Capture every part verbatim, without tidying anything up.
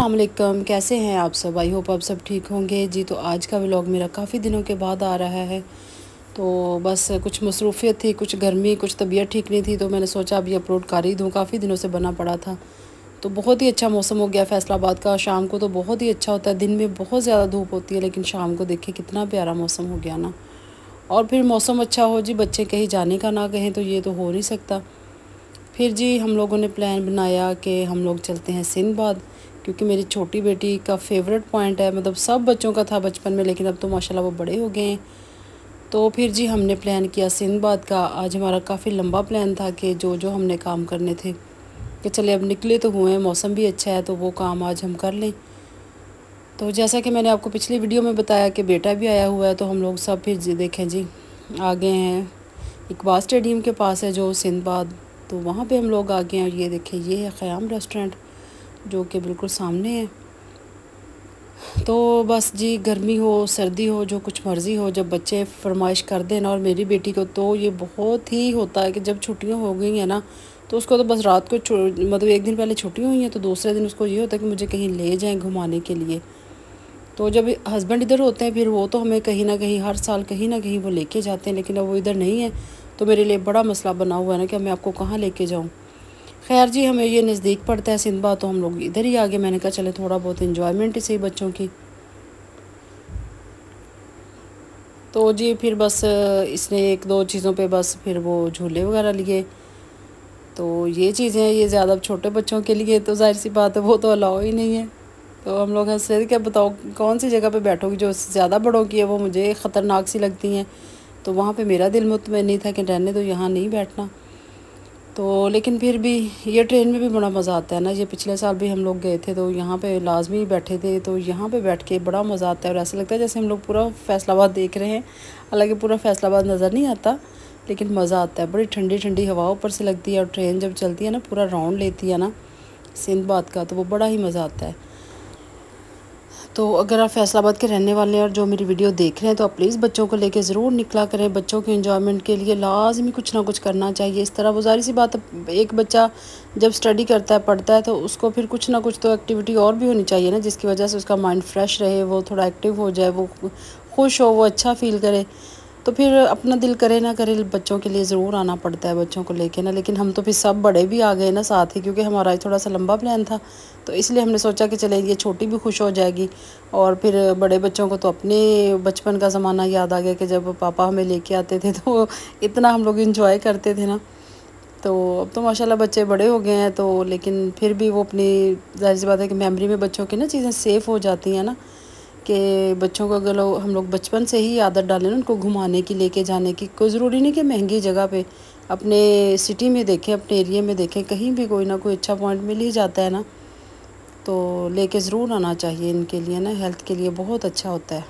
अस्सलाम वालेकुम, कैसे हैं आप सब। आई होप आप सब ठीक होंगे जी। तो आज का व्लॉग मेरा काफ़ी दिनों के बाद आ रहा है। तो बस कुछ मसरूफ़ियत थी, कुछ गर्मी, कुछ तबीयत ठीक नहीं थी, तो मैंने सोचा अभी अपलोड कर ही दूँ। काफ़ी दिनों से बना पड़ा था। तो बहुत ही अच्छा मौसम हो गया फैसलाबाद का। शाम को तो बहुत ही अच्छा होता है, दिन में बहुत ज़्यादा धूप होती है, लेकिन शाम को देखिए कितना प्यारा मौसम हो गया ना। और फिर मौसम अच्छा हो जी, बच्चे कहीं जाने का ना कहें तो ये तो हो नहीं सकता। फिर जी हम लोगों ने प्लान बनाया कि हम लोग चलते हैं सिंदबाद, क्योंकि मेरी छोटी बेटी का फेवरेट पॉइंट है। मतलब सब बच्चों का था बचपन में, लेकिन अब तो माशाल्लाह वो बड़े हो गए हैं। तो फिर जी हमने प्लान किया सिंदबाद का। आज हमारा काफ़ी लंबा प्लान था कि जो जो हमने काम करने थे, कि चले अब निकले तो हुए, मौसम भी अच्छा है तो वो काम आज हम कर लें। तो जैसा कि मैंने आपको पिछली वीडियो में बताया कि बेटा भी आया हुआ है, तो हम लोग सब फिर जी देखें जी आ गए हैं। इकबाल स्टेडियम के पास है जो सिंदबाद, तो वहाँ पे हम लोग आ गए हैं। ये देखें, ये है ख़याम रेस्टोरेंट जो कि बिल्कुल सामने है। तो बस जी गर्मी हो सर्दी हो जो कुछ मर्ज़ी हो, जब बच्चे फरमाइश कर दें ना, और मेरी बेटी को तो ये बहुत ही होता है कि जब छुट्टियां हो गई हैं ना, तो उसको तो बस रात को मतलब एक दिन पहले छुट्टी हुई है तो दूसरे दिन उसको ये होता है कि मुझे कहीं ले जाएं घुमाने के लिए। तो जब हस्बैंड इधर होते हैं फिर वो तो हमें कहीं ना कहीं हर साल कहीं ना कहीं वो लेके जाते हैं, लेकिन अब वो इधर नहीं है तो मेरे लिए बड़ा मसला बना हुआ है ना कि मैं आपको कहाँ लेके जाऊँ। खैर जी हमें ये नज़दीक पड़ता है सिंदबाद, तो हम लोग इधर ही आगे। मैंने कहा चले थोड़ा बहुत इन्जॉयमेंट ही सही बच्चों की। तो जी फिर बस इसने एक दो चीज़ों पे बस फिर वो झूले वगैरह लिए। तो ये चीज़ें ये ज़्यादा छोटे बच्चों के लिए, तो जाहिर सी बात है वो तो अलाउ ही नहीं है। तो हम लोग हंस रहे थे कि बताओ कौन सी जगह पे बैठोगी, जो ज़्यादा बड़ों की है वो मुझे ख़तरनाक सी लगती हैं। तो वहाँ पे मेरा दिल मुतमईन नहीं था कि रहने तो यहाँ नहीं बैठना। तो लेकिन फिर भी ये ट्रेन में भी बड़ा मज़ा आता है ना। ये पिछले साल भी हम लोग गए थे तो यहाँ पे लाजमी बैठे थे, तो यहाँ पे बैठ के बड़ा मज़ा आता है। और ऐसा लगता है जैसे हम लोग पूरा फैसलाबाद देख रहे हैं। हालांकि पूरा फैसलाबाद नज़र नहीं आता, लेकिन मज़ा आता है। बड़ी ठंडी ठंडी हवा ऊपर से लगती है, और ट्रेन जब चलती है ना पूरा राउंड लेती है ना सिंदबाद का, तो वो बड़ा ही मज़ा आता है। तो अगर आप फैसलाबाद के रहने वाले हैं और जो मेरी वीडियो देख रहे हैं, तो आप प्लीज़ बच्चों को लेके ज़रूर निकला करें। बच्चों के एंजॉयमेंट के लिए लाजमी कुछ ना कुछ करना चाहिए। इस तरह गुजारी सी बात, एक बच्चा जब स्टडी करता है पढ़ता है, तो उसको फिर कुछ ना कुछ तो एक्टिविटी और भी होनी चाहिए ना, जिसकी वजह से उसका माइंड फ्रेश रहे, वो थोड़ा एक्टिव हो जाए, वो खुश हो, वो अच्छा फील करे। तो फिर अपना दिल करे ना करे, बच्चों के लिए ज़रूर आना पड़ता है बच्चों को लेके ना। लेकिन हम तो फिर सब बड़े भी आ गए ना साथ ही, क्योंकि हमारा थोड़ा सा लंबा प्लान था। तो इसलिए हमने सोचा कि चले ये छोटी भी खुश हो जाएगी, और फिर बड़े बच्चों को तो अपने बचपन का ज़माना याद आ गया कि जब पापा हमें लेके आते थे तो इतना हम लोग इंजॉय करते थे ना। तो अब तो माशाल्लाह बच्चे बड़े हो गए हैं, तो लेकिन फिर भी वो अपनी ज़ाहिर सी बात है कि मेमोरी में बच्चों की ना चीज़ें सेफ़ हो जाती हैं ना, कि बच्चों को अगर लोग हम लोग बचपन से ही आदत डालें ना उनको घुमाने की, लेके जाने की। कोई ज़रूरी नहीं कि महंगी जगह पे, अपने सिटी में देखें, अपने एरिया में देखें, कहीं भी कोई ना कोई अच्छा पॉइंट मिल ही जाता है ना। तो लेके ज़रूर आना चाहिए, इनके लिए ना हेल्थ के लिए बहुत अच्छा होता है।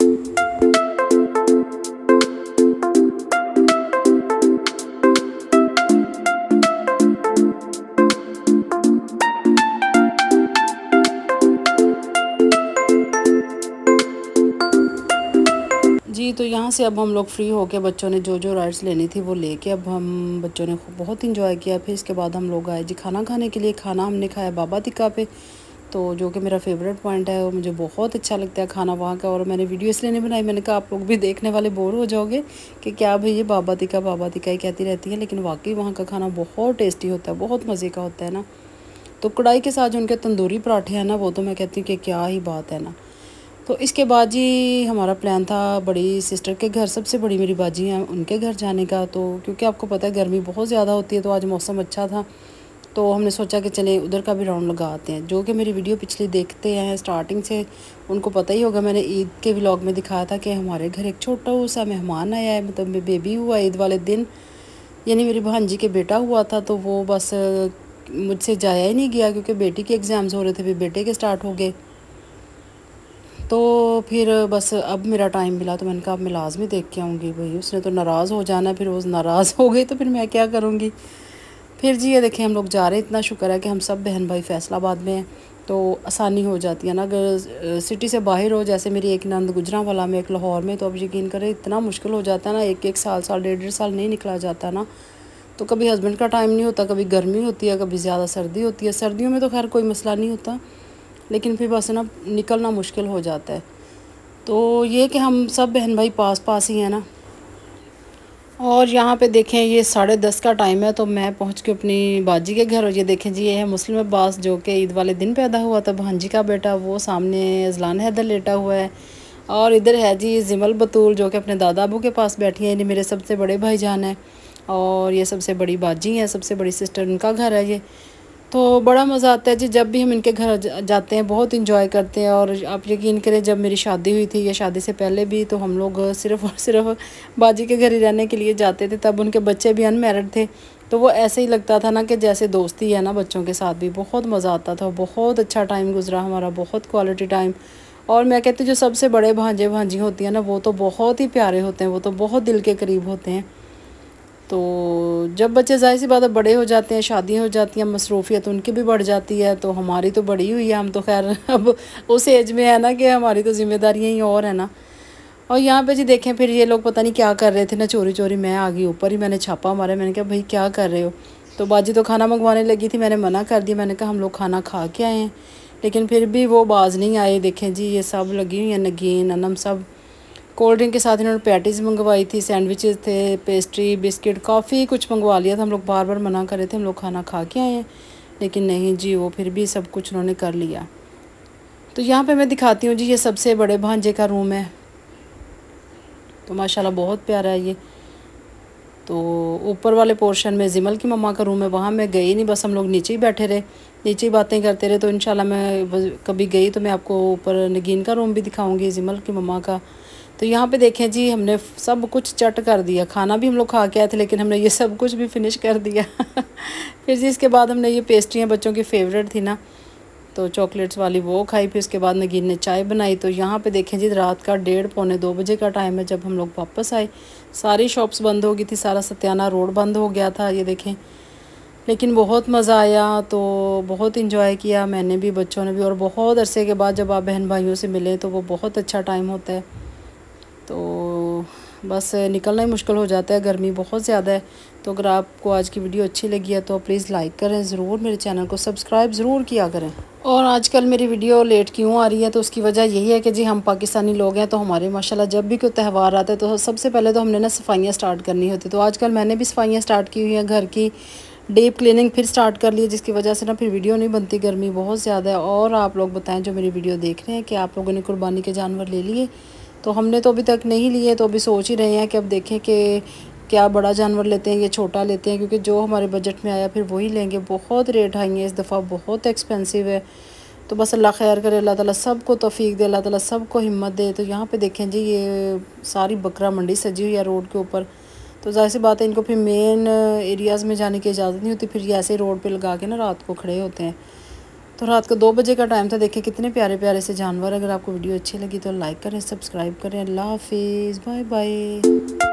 जी तो यहाँ से अब हम लोग फ्री हो के बच्चों ने जो जो राइड्स लेनी थी वो लेके, अब हम बच्चों ने बहुत इंजॉय किया। फिर इसके बाद हम लोग आए जी खाना खाने के लिए। खाना हमने खाया बाबा तिक्का पे, तो जो कि मेरा फेवरेट पॉइंट है, और मुझे बहुत अच्छा लगता है खाना वहाँ का। और मैंने वीडियो इसलिए नहीं बनाई, मैंने कहा आप लोग भी देखने वाले बोर हो जाओगे कि क्या भाई ये बाबा तिक्का बाबा तिक्का ही कहती रहती है, लेकिन वाकई वहाँ का खाना बहुत टेस्टी होता है, बहुत मज़े का होता है ना। तो कढ़ाई के साथ जो उनके तंदूरी पराठे हैं ना, वो तो मैं कहती हूँ कि क्या ही बात है ना। तो इसके बाद जी हमारा प्लान था बड़ी सिस्टर के घर, सबसे बड़ी मेरी बाजी हैं उनके घर जाने का। तो क्योंकि आपको पता है गर्मी बहुत ज़्यादा होती है, तो आज मौसम अच्छा था, तो हमने सोचा कि चलें उधर का भी राउंड लगा आते हैं। जो कि मेरी वीडियो पिछली देखते हैं स्टार्टिंग से, उनको पता ही होगा, मैंने ईद के व्लॉग में दिखाया था कि हमारे घर एक छोटा सा मेहमान आया है, मतलब बेबी हुआ ईद वाले दिन, यानी मेरी भांजी के बेटा हुआ था। तो वो बस मुझसे जाया ही नहीं गया, क्योंकि बेटी के एग्ज़ाम्स हो रहे थे, फिर बेटे के स्टार्ट हो गए। तो फिर बस अब मेरा टाइम मिला, तो मैंने कहा अब मैं लाजमी देख के आऊँगी। भाई उसने तो नाराज़ हो जाना है, फिर वो नाराज़ हो गई तो फिर मैं क्या करूँगी। फिर जी ये देखें हम लोग जा रहे हैं। इतना शुक्र है कि हम सब बहन भाई फैसलाबाद में हैं, तो आसानी हो जाती है ना। अगर सिटी से बाहर हो, जैसे मेरी एक नंद गुजरांवाला में, एक लाहौर में, तो अब यकीन करें इतना मुश्किल हो जाता है ना, एक एक साल साल डेढ़ डेढ़ साल नहीं निकला जाता ना। तो कभी हस्बैंड का टाइम नहीं होता, कभी गर्मी होती है, कभी ज़्यादा सर्दी होती है। सर्दियों में तो खैर कोई मसला नहीं होता, लेकिन फिर बस ना निकलना मुश्किल हो जाता है। तो ये कि हम सब बहन भाई पास पास ही हैं ना। और यहाँ पे देखें ये साढ़े दस का टाइम है, तो मैं पहुँच के अपनी बाजी के घर। और ये देखें जी, ये है मुस्लिम अब्बास जो कि ईद वाले दिन पैदा हुआ था, भांजी का बेटा। वो सामने अजलान हैदर लेटा हुआ है। और इधर है जी जिमल बतूल जो कि अपने दादा अबू के पास बैठी है। ये मेरे सबसे बड़े भाईजान हैं और ये सबसे बड़ी बाजी हैं, सबसे बड़ी सिस्टर, उनका घर है ये। तो बड़ा मज़ा आता है जी जब भी हम इनके घर जाते हैं, बहुत इंजॉय करते हैं। और आप यकीन करें, जब मेरी शादी हुई थी या शादी से पहले भी, तो हम लोग सिर्फ़ और सिर्फ बाजी के घर ही रहने के लिए जाते थे। तब उनके बच्चे भी अनमैरिड थे, तो वो ऐसे ही लगता था ना कि जैसे दोस्ती है ना बच्चों के साथ भी। बहुत मज़ा आता था, बहुत अच्छा टाइम गुजरा हमारा, बहुत क्वालिटी टाइम। और मैं कहती हूँ जो सबसे बड़े भांजे भांजी होती हैं ना, वो तो बहुत ही प्यारे होते हैं, वो तो बहुत दिल के करीब होते हैं। तो जब बच्चे ज़ाहिर सी बात है बड़े हो जाते हैं, शादियाँ हो जाती हैं, मसरूफ़ियत उनकी भी बढ़ जाती है। तो हमारी तो बड़ी हुई है, हम तो खैर अब उस एज में है ना कि हमारी तो ज़िम्मेदारियाँ ही और है ना। और यहाँ पे जी देखें, फिर ये लोग पता नहीं क्या कर रहे थे ना, चोरी चोरी। मैं आ गई ऊपर ही, मैंने छापा मारा, मैंने कहा भाई क्या कर रहे हो। तो बाजी तो खाना मंगवाने लगी थी, मैंने मना कर दिया, मैंने कहा हम लोग खाना खा के आए हैं। लेकिन फिर भी वो बाज नहीं आए। देखें जी ये सब लगी हुई हैं, नगीन अनम सब। कोल्ड ड्रिंक के साथ इन्होंने पैटीज़ मंगवाई थी, सैंडविचेस थे, पेस्ट्री, बिस्किट, काफ़ी कुछ मंगवा लिया था। हम लोग बार बार मना कर रहे थे हम लोग खाना खा के आए हैं, लेकिन नहीं जी, वो फिर भी सब कुछ उन्होंने कर लिया। तो यहाँ पे मैं दिखाती हूँ जी, ये सबसे बड़े भांजे का रूम है। तो माशाल्लाह बहुत प्यारा है ये। तो ऊपर वाले पोर्शन में जिमल की मम्मा का रूम है, वहाँ मैं गई नहीं, बस हम लोग नीचे ही बैठे रहे, नीचे ही बातें करते रहे। तो इंशाल्लाह मैं कभी गई तो मैं आपको ऊपर नगीन का रूम भी दिखाऊंगी, जिमल की मम्मा का। तो यहाँ पे देखें जी, हमने सब कुछ चट कर दिया। खाना भी हम लोग खा के आए थे, लेकिन हमने ये सब कुछ भी फिनिश कर दिया। फिर जी इसके बाद हमने ये पेस्ट्रियाँ बच्चों की फेवरेट थी ना, तो चॉकलेट्स वाली वो खाई। फिर उसके बाद नगीन ने चाय बनाई। तो यहाँ पे देखें जी, रात का डेढ़ पौने दो बजे का टाइम है जब हम लोग वापस आए। सारी शॉप्स बंद हो गई थी, सारा सत्याना रोड बंद हो गया था, ये देखें। लेकिन बहुत मज़ा आया, तो बहुत इंजॉय किया मैंने भी, बच्चों ने भी। और बहुत अरसे के बाद जब आप बहन भाइयों से मिलें तो वो बहुत अच्छा टाइम होता है। तो बस निकलना ही मुश्किल हो जाता है, गर्मी बहुत ज़्यादा है। तो अगर आपको आज की वीडियो अच्छी लगी है तो प्लीज़ लाइक करें ज़रूर, मेरे चैनल को सब्सक्राइब ज़रूर किया करें। और आजकल मेरी वीडियो लेट क्यों आ रही है, तो उसकी वजह यही है कि जी हम पाकिस्तानी लोग हैं, तो हमारे माशाल्लाह जब भी कोई त्यौहार आता है तो सबसे पहले तो हमने ना सफाइयाँ स्टार्ट करनी होती। तो आजकल मैंने भी सफाइयाँ स्टार्ट की हुई हैं, घर की डीप क्लीनिंग फिर स्टार्ट कर ली है, जिसकी वजह से ना फिर वीडियो नहीं बनती, गर्मी बहुत ज़्यादा है। और आप लोग बताएं जो मेरी वीडियो देख रहे हैं कि आप लोगों ने कुर्बानी के जानवर ले लिए। तो हमने तो अभी तक नहीं लिए, तो अभी सोच ही रहे हैं कि अब देखें कि क्या बड़ा जानवर लेते हैं या छोटा लेते हैं, क्योंकि जो हमारे बजट में आया फिर वही लेंगे। बहुत रेट हाई है इस दफ़ा, बहुत एक्सपेंसिव है। तो बस अल्लाह खैर करे, अल्लाह ताला सबको तौफीक दे, अल्लाह ताला सबको हिम्मत दे। तो यहाँ पे देखें जी, ये सारी बकरा मंडी सजी हुई है रोड के ऊपर। तो जाहिर सी बात है इनको फिर मेन एरियाज़ में जाने की इजाज़त नहीं होती, फिर ये ऐसे रोड पे लगा के ना रात को खड़े होते हैं। तो रात को दो बजे का टाइम था, देखें कितने प्यारे प्यारे से जानवर। अगर आपको वीडियो अच्छी लगी तो लाइक करें, सब्सक्राइब करें। अल्लाह हाफिज़, बाय बाय।